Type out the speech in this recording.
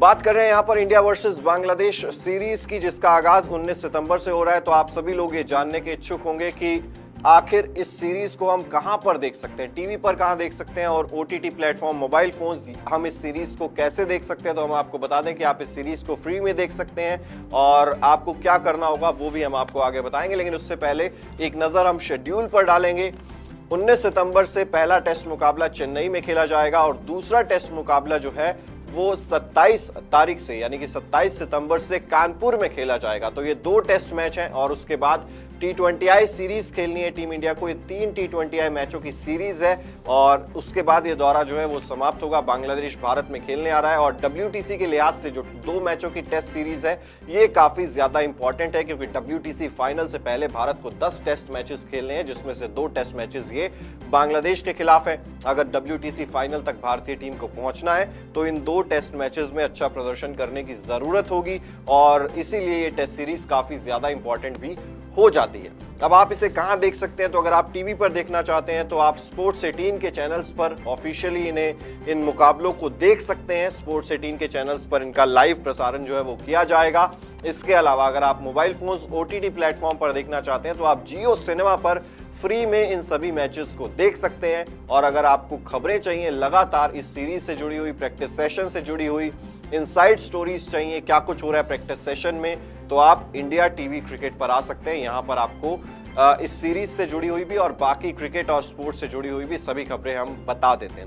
बात कर रहे हैं यहाँ पर इंडिया वर्सेस बांग्लादेश सीरीज की, जिसका आगाज 19 सितंबर से हो रहा है। तो आप सभी लोग ये जानने के इच्छुक होंगे कि आखिर इस सीरीज को हम कहां पर देख सकते हैं, टीवी पर कहां देख सकते हैं और ओटीटी प्लेटफॉर्म, मोबाइल फोन्स हम इस सीरीज को कैसे देख सकते हैं। तो हम आपको बता दें कि आप इस सीरीज को फ्री में देख सकते हैं और आपको क्या करना होगा वो भी हम आपको आगे बताएंगे। लेकिन उससे पहले एक नजर हम शेड्यूल पर डालेंगे। 19 सितंबर से पहला टेस्ट मुकाबला चेन्नई में खेला जाएगा और दूसरा टेस्ट मुकाबला जो है वो 27 तारीख से यानी कि 27 सितंबर से कानपुर में खेला जाएगा। तो ये 2 टेस्ट मैच हैं और उसके बाद T20I सीरीज खेलनी है टीम इंडिया को। ये 3 T20I मैचों की सीरीज है और उसके बाद ये दौरा जो है वो समाप्त होगा। बांग्लादेश भारत में खेलने आ रहा है और WTC के लिहाज से जो 2 मैचों की टेस्ट सीरीज है ये काफी ज्यादा इंपॉर्टेंट है, क्योंकि WTC फाइनल से पहले भारत को 10 टेस्ट मैचेस खेलने हैं, जिसमें से 2 टेस्ट मैचेस ये बांग्लादेश के खिलाफ है। अगर WTC फाइनल तक भारतीय टीम को पहुंचना है तो इन 2 टेस्ट मैचेस में अच्छा प्रदर्शन करने की जरूरत होगी और इसीलिए ये टेस्ट सीरीज काफी ज्यादा इंपॉर्टेंट भी हो जाती है। अब आप इसे कहां देख सकते हैं? तो अगर आप टीवी पर देखना चाहते हैं तो आप स्पोर्ट्स 18 के चैनल्स पर ऑफिशियली इन मुकाबलों को देख सकते हैं। स्पोर्ट्स 18 के चैनल्स पर इनका लाइव प्रसारण जो है वो किया जाएगा। इसके अलावा अगर आप मोबाइल फोन्स ओटीटी प्लेटफॉर्म पर देखना चाहते हैं तो आप जियो सिनेमा पर फ्री में इन सभी मैचेस को देख सकते हैं। और अगर आपको खबरें चाहिए लगातार इस सीरीज से जुड़ी हुई, प्रैक्टिस सेशन से जुड़ी हुई, इनसाइड स्टोरीज चाहिए, क्या कुछ हो रहा है प्रैक्टिस सेशन में, तो आप इंडिया टीवी क्रिकेट पर आ सकते हैं। यहाँ पर आपको इस सीरीज से जुड़ी हुई भी और बाकी क्रिकेट और स्पोर्ट्स से जुड़ी हुई भी सभी खबरें हम बता देते हैं।